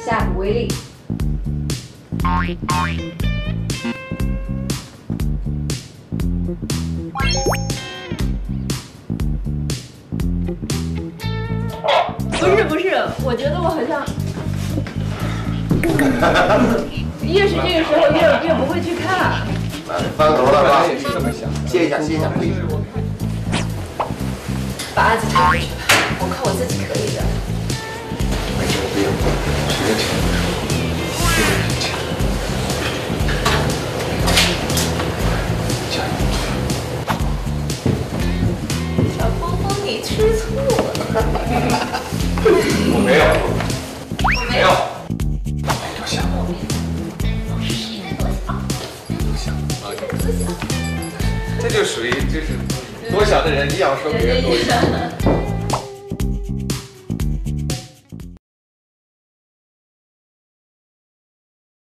下不为例。不是，我觉得我好像越是这个时候越不会去看。 翻头了吧？ 也是这么想。 歇一下，歇一下，可以。 把案子推回去吧，我看我自己可以的。 没事，不用，时间挺加油！ 小峰峰，你吃醋了？ 我没有， 我没有。 多想， 这就属于就是多想的人一样说别人多想。